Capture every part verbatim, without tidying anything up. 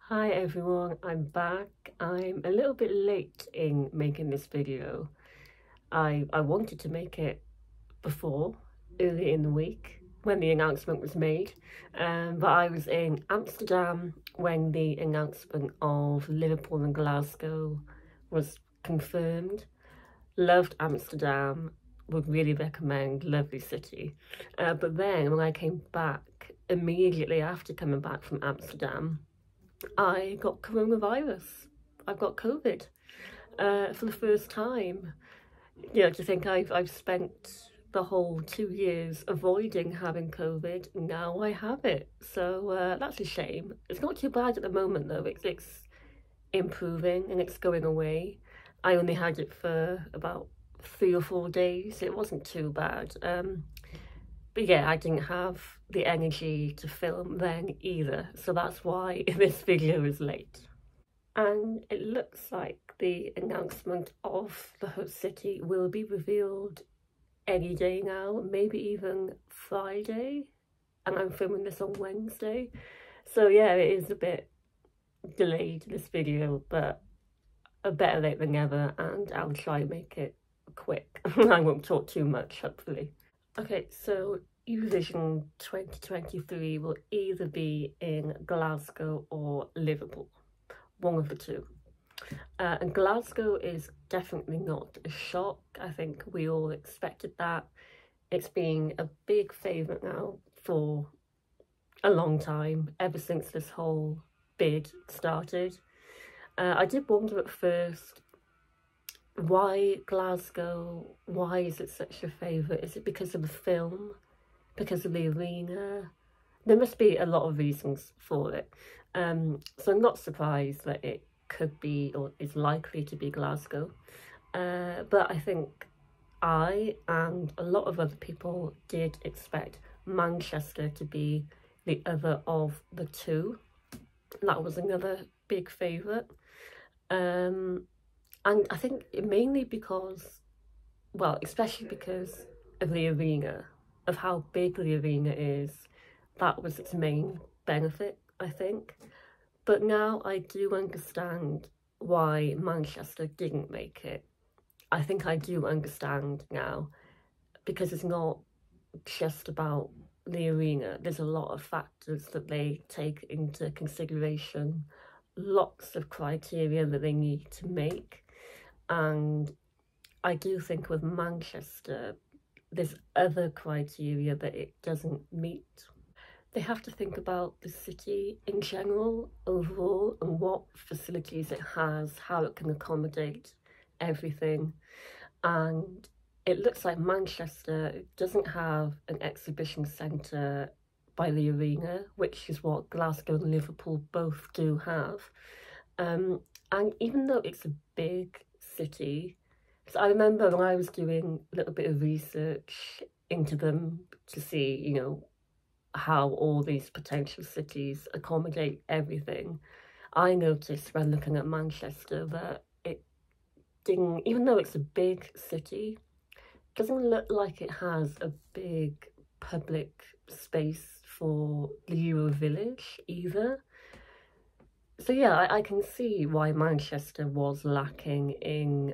Hi everyone, I'm back. I'm a little bit late in making this video. I, I wanted to make it before, early in the week, when the announcement was made, um, but I was in Amsterdam when the announcement of Liverpool and Glasgow was confirmed. Loved Amsterdam, would really recommend, lovely city. Uh, but then when I came back, immediately after coming back from Amsterdam, I got coronavirus. I've got COVID uh, for the first time. You know, to think I've I've spent the whole two years avoiding having COVID. Now I have it, so uh, that's a shame. It's not too bad at the moment though. It's it's improving and it's going away. I only had it for about three or four days. It wasn't too bad. Um, but yeah, I didn't have the energy to film then either, so that's why this video is late. And it looks like the announcement of the host city will be revealed any day now, maybe even Friday, and I'm filming this on Wednesday. So yeah, it is a bit delayed, this video, but a better late than never, and I'll try and make it quick. I won't talk too much, hopefully. Okay, so Eurovision twenty twenty-three will either be in Glasgow or Liverpool, one of the two. Uh, and Glasgow is definitely not a shock. I think we all expected that. It's been a big favourite now for a long time, ever since this whole bid started. Uh, I did wonder at first, why Glasgow? Why is it such a favourite? Is it because of the film? Because of the arena? There must be a lot of reasons for it. Um, so I'm not surprised that it could be or is likely to be Glasgow. Uh, but I think I and a lot of other people did expect Manchester to be the other of the two. That was another big favourite. Um, and I think mainly because, well, especially because of the arena, of how big the arena is. That was its main benefit, I think. But now I do understand why Manchester didn't make it. I think I do understand now, because it's not just about the arena. There's a lot of factors that they take into consideration, lots of criteria that they need to make. And I do think with Manchester, there's other criteria that it doesn't meet. They have to think about the city in general, overall, and what facilities it has, how it can accommodate everything. And it looks like Manchester doesn't have an exhibition centre by the arena, which is what Glasgow and Liverpool both do have. Um, and even though it's a big city, so I remember when I was doing a little bit of research into them to see, you know, how all these potential cities accommodate everything, I noticed when looking at Manchester that it didn't, even though it's a big city, doesn't look like it has a big public space for the Euro Village either. So yeah, I, I can see why Manchester was lacking in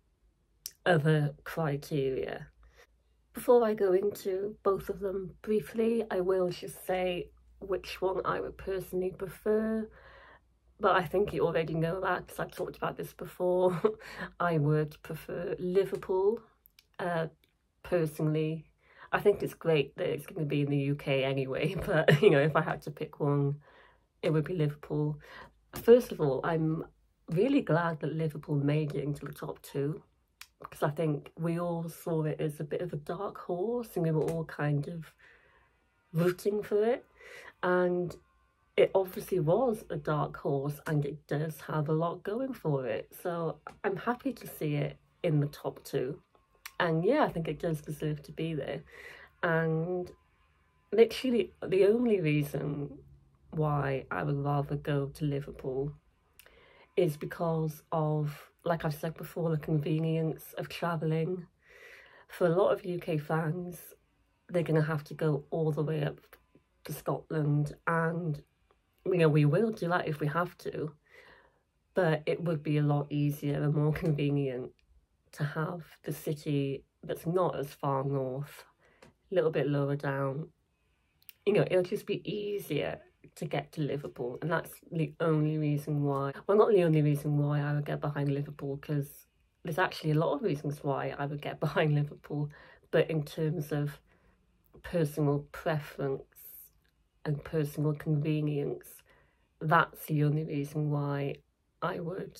other criteria. Before I go into both of them briefly, I will just say which one I would personally prefer, but I think you already know that because I've talked about this before. I would prefer Liverpool, uh, personally. I think it's great that it's going to be in the U K anyway, but you know, if I had to pick one, it would be Liverpool. First of all, I'm really glad that Liverpool made it into the top two, because I think we all saw it as a bit of a dark horse and we were all kind of rooting for it. And it obviously was a dark horse and it does have a lot going for it. So I'm happy to see it in the top two. And yeah, I think it does deserve to be there. And literally the only reason why I would rather go to Liverpool is because of, like I've said before, the convenience of travelling. For a lot of U K fans, they're going to have to go all the way up to Scotland, and you know, we will do that if we have to, but it would be a lot easier and more convenient to have the city that's not as far north, a little bit lower down. You know, it'll just be easier to get to Liverpool, and that's the only reason why, well, not the only reason why I would get behind Liverpool, because there's actually a lot of reasons why I would get behind Liverpool, but in terms of personal preference and personal convenience, that's the only reason why I would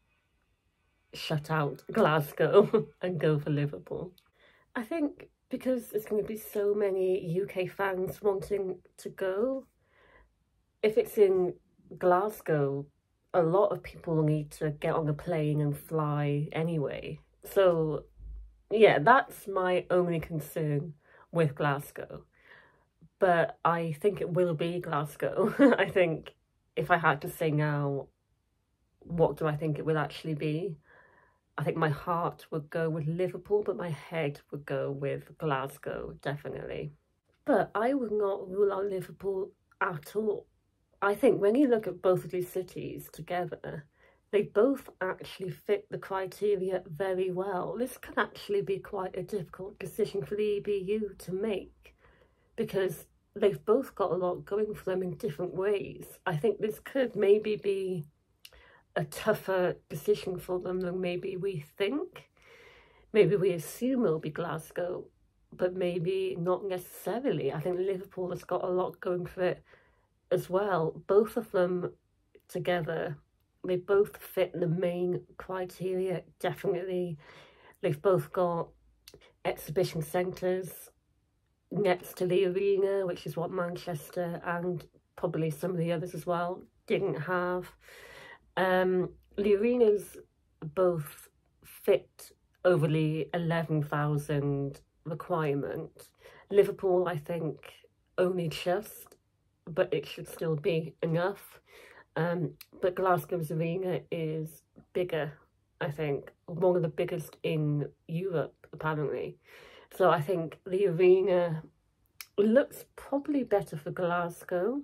shut out Glasgow and go for Liverpool. I think because there's going to be so many U K fans wanting to go, if it's in Glasgow, a lot of people need to get on a plane and fly anyway. So yeah, that's my only concern with Glasgow. But I think it will be Glasgow. I think if I had to say now, what do I think it will actually be? I think my heart would go with Liverpool, but my head would go with Glasgow, definitely. But I would not rule out Liverpool at all. I think when you look at both of these cities together, they both actually fit the criteria very well. This could actually be quite a difficult decision for the E B U to make, because they've both got a lot going for them in different ways. I think this could maybe be a tougher decision for them than maybe we think. Maybe we assume it'll be Glasgow, but maybe not necessarily. I think Liverpool has got a lot going for it as well. Both of them together, they both fit the main criteria, definitely. They've both got exhibition centres next to the arena, which is what Manchester and probably some of the others as well didn't have. Um, the arenas both fit over the eleven thousand requirement. Liverpool, I think, only just, but it should still be enough. Um, but Glasgow's arena is bigger, I think, one of the biggest in Europe, apparently. So I think the arena looks probably better for Glasgow.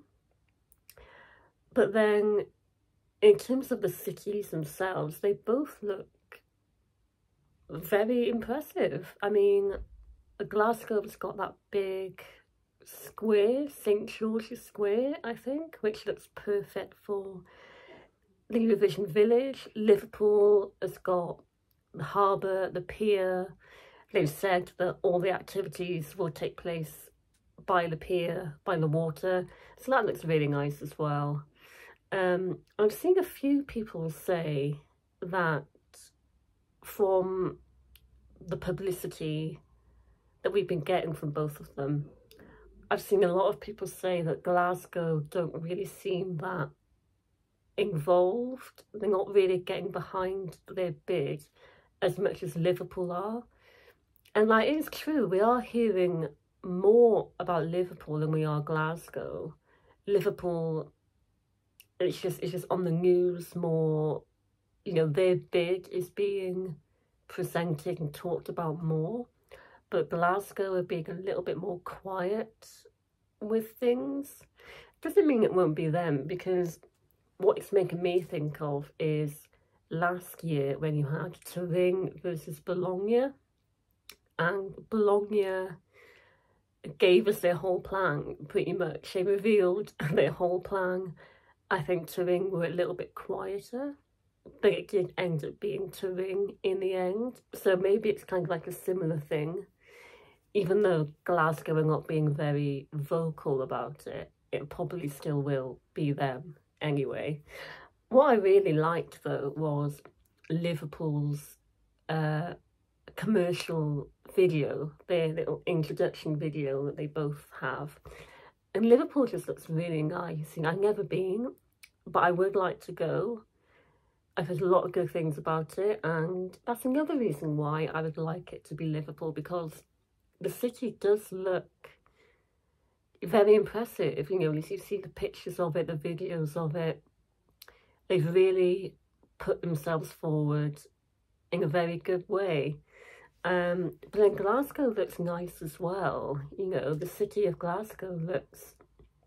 But then, in terms of the cities themselves, they both look very impressive. I mean, Glasgow's got that big square, Saint George's Square, I think, which looks perfect for the Eurovision Village. Liverpool has got the harbour, the pier. They've said that all the activities will take place by the pier, by the water. So that looks really nice as well. Um, I've seen a few people say that from the publicity that we've been getting from both of them, I've seen a lot of people say that Glasgow don't really seem that involved. They're not really getting behind their bid as much as Liverpool are. And that is true. We are hearing more about Liverpool than we are Glasgow. Liverpool, it's just, it's just on the news more. You know, their bid is being presented and talked about more. But Glasgow are being a little bit more quiet with things. Doesn't mean it won't be them, because what it's making me think of is last year when you had Turin versus Bologna, and Bologna gave us their whole plan, pretty much. They revealed their whole plan. I think Turin were a little bit quieter, but it did end up being Turin in the end. So maybe it's kind of like a similar thing. Even though Glasgow are not being very vocal about it, it probably still will be them anyway. What I really liked, though, was Liverpool's uh, commercial video, their little introduction video that they both have. And Liverpool just looks really nice. You know, I've never been, but I would like to go. I've heard a lot of good things about it, and that's another reason why I would like it to be Liverpool, because the city does look very impressive. You know, as you see the pictures of it, the videos of it, they've really put themselves forward in a very good way. Um, but then Glasgow looks nice as well. You know, the city of Glasgow looks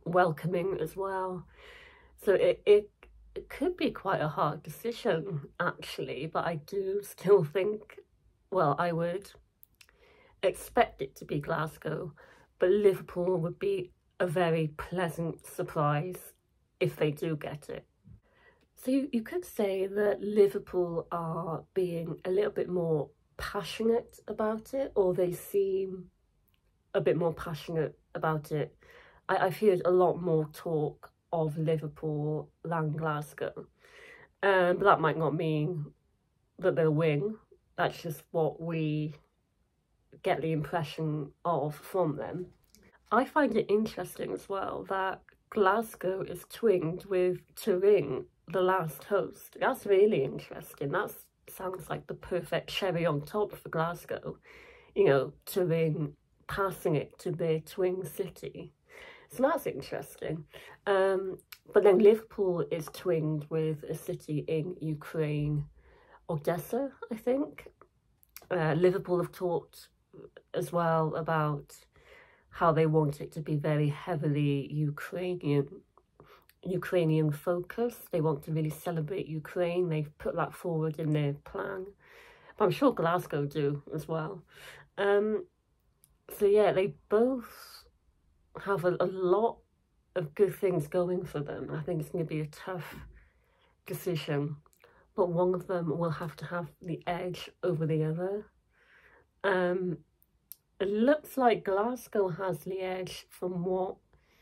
welcoming as well. So it, it, it could be quite a hard decision, actually, but I do still think, well, I would expect it to be Glasgow, but Liverpool would be a very pleasant surprise if they do get it. So you, you could say that Liverpool are being a little bit more passionate about it, or they seem a bit more passionate about it. I, I've heard a lot more talk of Liverpool than Glasgow. Um, but that might not mean that they'll win. That's just what we get the impression of from them. I find it interesting as well that Glasgow is twinned with Turin, the last host. That's really interesting. That sounds like the perfect cherry on top for Glasgow. You know, Turin passing it to their twin city. So that's interesting. Um, but then Liverpool is twinned with a city in Ukraine, Odessa, I think. Uh, Liverpool have talked as well about how they want it to be very heavily Ukrainian, Ukrainian focused. They want to really celebrate Ukraine. They've put that forward in their plan. But I'm sure Glasgow do as well. Um, so yeah, they both have a, a lot of good things going for them. I think it's going to be a tough decision, but one of them will have to have the edge over the other. Um, it looks like Glasgow has the edge from what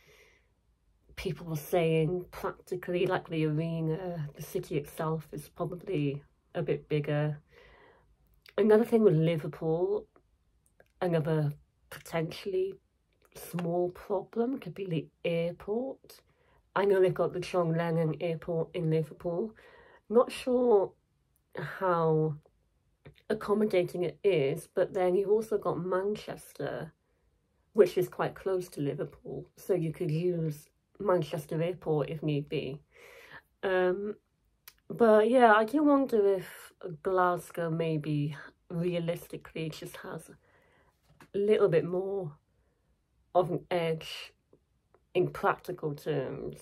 people are saying. Practically, like the arena, the city itself is probably a bit bigger. Another thing with Liverpool, another potentially small problem could be the airport. I know they've got the John Lennon Airport in Liverpool. Not sure how accommodating it is, but then you've also got Manchester, which is quite close to Liverpool, so you could use Manchester Airport if need be. Um, but yeah, I do wonder if Glasgow maybe realistically just has a little bit more of an edge in practical terms.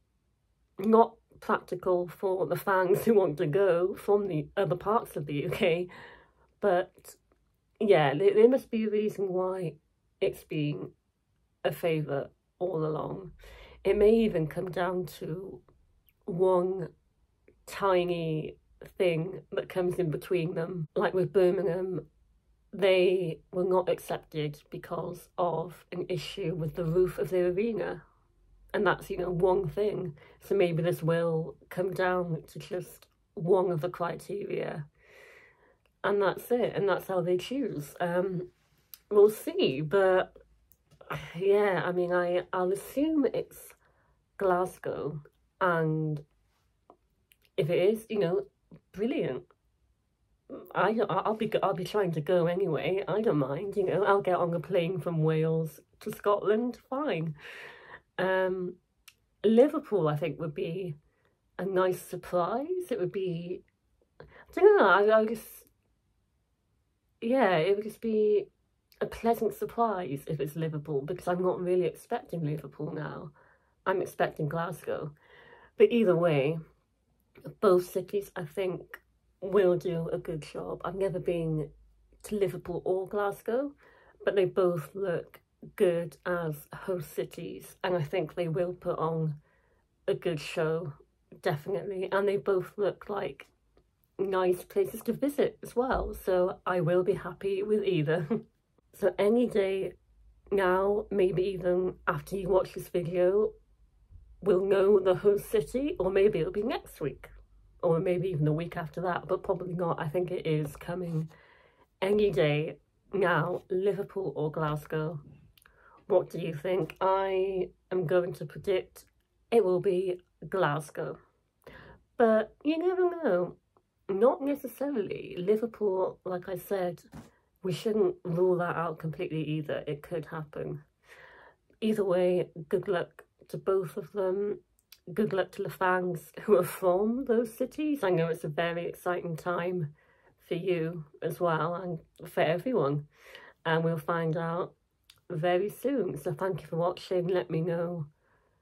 Not practical for the fans who want to go from the other parts of the U K, but yeah, there, there must be a reason why it's been a favourite all along. It may even come down to one tiny thing that comes in between them, like with Birmingham. They were not accepted because of an issue with the roof of their arena. And that's, you know, one thing. So maybe this will come down to just one of the criteria. And that's it. And that's how they choose. Um, we'll see. But yeah, I mean, I, I'll assume it's Glasgow. And if it is, you know, brilliant. I, I'll be I'll be trying to go anyway. I don't mind, you know. I'll get on a plane from Wales to Scotland, fine. Um, Liverpool, I think, would be a nice surprise. It would be, I don't know. I, I would just, yeah, it would just be a pleasant surprise if it's Liverpool, because I'm not really expecting Liverpool now. I'm expecting Glasgow, but either way, both cities, I think, will do a good job. I've never been to Liverpool or Glasgow, but they both look good as host cities, and I think they will put on a good show, definitely. And they both look like nice places to visit as well, so I will be happy with either. So any day now, maybe even after you watch this video, we'll know the host city, or maybe it'll be next week, or maybe even the week after that, but probably not. I think it is coming any day now, Liverpool or Glasgow. What do you think? I am going to predict it will be Glasgow. But you never know. Not necessarily. Liverpool, like I said, we shouldn't rule that out completely either. It could happen. Either way, good luck to both of them. Good luck to the fans who are from those cities. I know it's a very exciting time for you as well, and for everyone. And we'll find out very soon. So thank you for watching. Let me know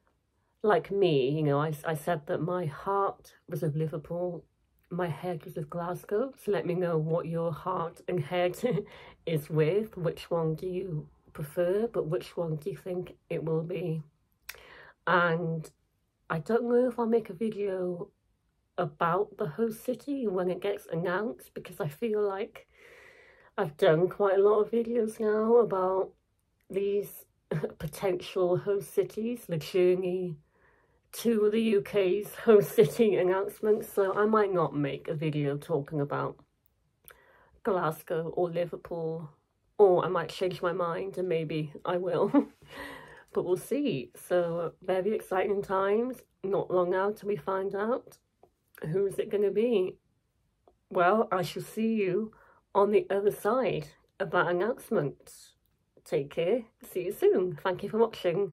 like me, you know, I, I said that my heart was of Liverpool, my head was of Glasgow. So let me know what your heart and head is with. Which one do you prefer, but which one do you think it will be? And I don't know if I'll make a video about the host city when it gets announced, because I feel like I've done quite a lot of videos now about these potential host cities, the journey to the U K's host city announcements. So I might not make a video talking about Glasgow or Liverpool, or I might change my mind and maybe I will. But we'll see. So very exciting times, not long now till we find out who's it going to be. Well, I shall see you on the other side of that announcement. Take care. See you soon. Thank you for watching.